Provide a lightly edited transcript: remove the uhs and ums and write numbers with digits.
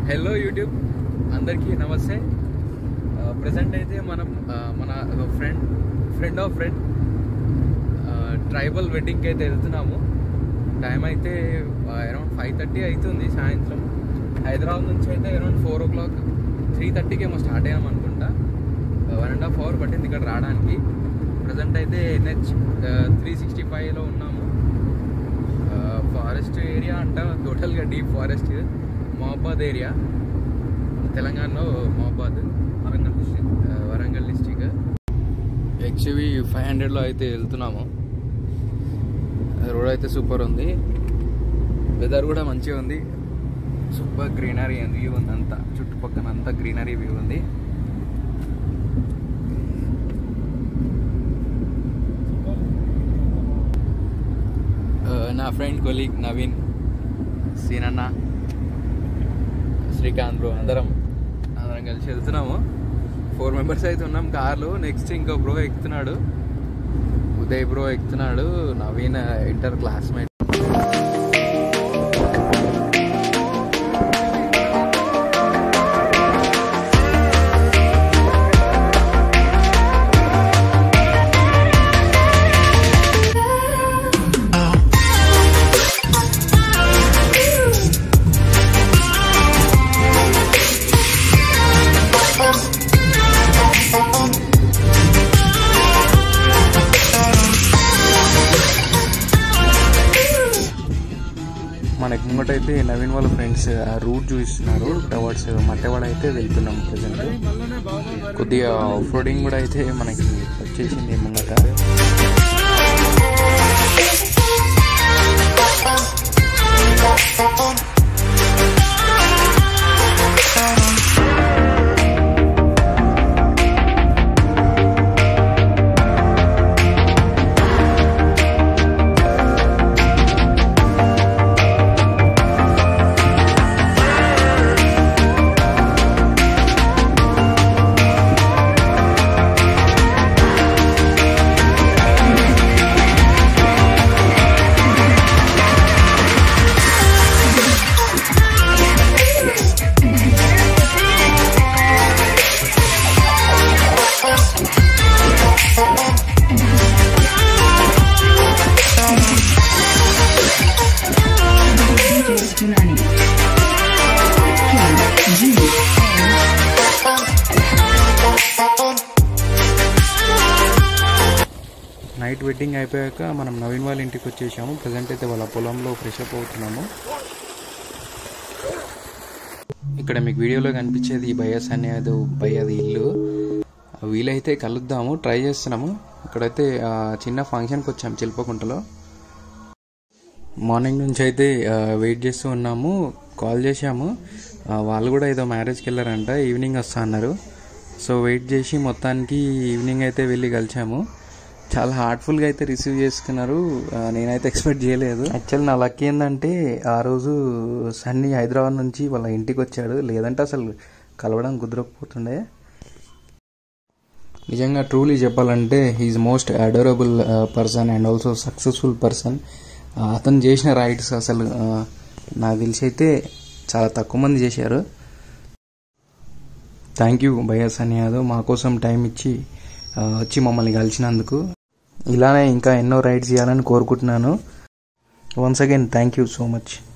Hello YouTube అందరికీ నమస్తే. Present అయితే మనం మన ఫ్రెండ్ ఆఫ్ ఫ్రెండ్ ట్రైబల్ వెడ్డింగ్కి అయితే వెళ్తున్నాము. టైం అయితే అరౌండ్ 5:30 అవుతుంది సాయంత్రం. హైదరాబాద్ నుంచి అయితే అరౌండ్ 4 o'clock 3:30కి ఏమో స్టార్ట్ అయ్యాం అనుకుంటా. 1.5 hour పట్టింది ఇక్కడ రావడానికి. ప్రజెంట్ అయితే NH 365లో ఉన్నాము. ఫారెస్ట్ ఏరియా అంట, టోటల్గా డీప్ ఫారెస్ట్. మహబాద్ ఏరియా, తెలంగాణలో మహబాద్, వరంగల్ డిస్టిక్. XUV 500లో అయితే వెళ్తున్నాము. రోడ్ అయితే సూపర్ ఉంది, వెదర్ కూడా మంచిగా ఉంది. సూపర్ గ్రీనరీ అండ్ వ్యూ ఉంది, అంతా చుట్టుపక్కల అంతా గ్రీనరీ వ్యూ ఉంది. నా ఫ్రెండ్ కొలీగ్ నవీన్, సీనన్న, శ్రీకాంత్ బ్రో అందరం కలిసి వెళ్తున్నాము. 4 members అయితే ఉన్నాం కార్లో. నెక్స్ట్ ఇంకో బ్రో ఎక్కుతున్నాడు, ఉదయ్ బ్రో ఎక్కుతున్నాడు, నవీన్ ఇంటర్ క్లాస్మేట్. మనకి ముంగటైతే నవీన్ వాళ్ళ ఫ్రెండ్స్ ఆ రూట్ చూపిస్తున్నారు టవర్డ్స్ మట్టవాడ అయితే వెళ్తున్నాము. ప్రజెంట్ కొద్దిగా ఆఫ్ రోడింగ్ కూడా అయితే మనకి వచ్చేసింది ముంగట. నైట్ వెడ్డింగ్ అయిపోయాక మనం నవీన్ వాళ్ళ ఇంటికి వచ్చేసాము. ప్రజెంట్ అయితే వాళ్ళ పొలంలో ఫ్రెష్ అప్ అవుతున్నాము. ఇక్కడ మీకు వీడియోలో కనిపించేది బయ్యాస్ అనేది బయ్యాది ఇల్లు. వీలైతే కలుద్దాము, ట్రై చేస్తున్నాము. ఇక్కడైతే చిన్న ఫంక్షన్కి వచ్చాము చిల్పకుంటలో. మార్నింగ్ నుంచి అయితే వెయిట్ చేస్తూ ఉన్నాము. కాల్ చేసాము, వాళ్ళు కూడా ఏదో మ్యారేజ్కి వెళ్ళారంట, ఈవినింగ్ వస్తా అన్నారు. సో వెయిట్ చేసి మొత్తానికి ఈవినింగ్ అయితే వెళ్ళి కలిసాము. చాలా హార్ట్ఫుల్గా అయితే రిసీవ్ చేసుకున్నారు. నేనైతే ఎక్స్పెక్ట్ చేయలేదు. యాక్చువల్ నా లక్ ఏంటంటే ఆ రోజు సన్నీ హైదరాబాద్ నుంచి వాళ్ళ ఇంటికి వచ్చాడు, లేదంటే అసలు కలవడం కుదరకపోతుండే. నిజంగా ట్రూలీ చెప్పాలంటే he is most adorable person and also successful person. అతను చేసిన రైడ్స్ అసలు నాకు తెలిసి అయితే చాలా తక్కువ మంది చేశారు. థ్యాంక్ యూ బయ్యా సన్నీ యాదవ్, మా కోసం టైం ఇచ్చి వచ్చి మమ్మల్ని కలిసినందుకు. ఇలానే ఇంకా ఎన్నో రైడ్స్ చేయాలని కోరుకుంటున్నాను. Once again thank you so much.